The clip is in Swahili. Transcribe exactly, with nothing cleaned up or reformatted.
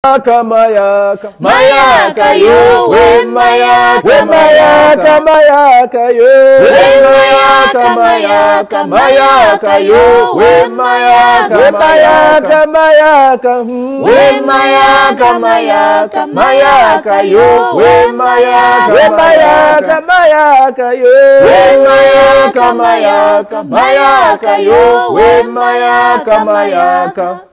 Mayaka, mayaka, mayaka yo, we mayaka, we mayaka, mayaka yo, we mayaka, mayaka, mayaka yo, we mayaka, we mayaka, mayaka, we mayaka, mayaka, mayaka yo, we mayaka, we mayaka, mayaka yo, we mayaka, mayaka, mayaka yo, we mayaka, mayaka.